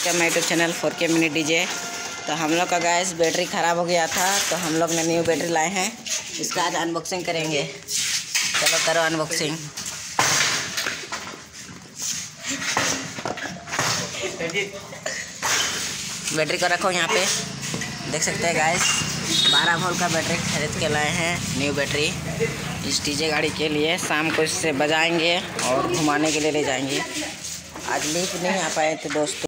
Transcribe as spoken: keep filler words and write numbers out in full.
Welcome my YouTube channel four K mini DJ. तो हम लोग का गैस बैटरी ख़राब हो गया था, तो हम लोग ने न्यू बैटरी लाए हैं। इसका आज अनबॉक्सिंग करेंगे। चलो करो अनबॉक्सिंग। बैटरी को रखो यहाँ पे, देख सकते हैं गैस बारह वोल्ट का बैटरी खरीद के लाए हैं, न्यू बैटरी इस डीजे गाड़ी के लिए। शाम को इससे बजाएंगे और घुमाने के लिए ले जाएंगे। आज लीक नहीं आ पाए थे दोस्तों।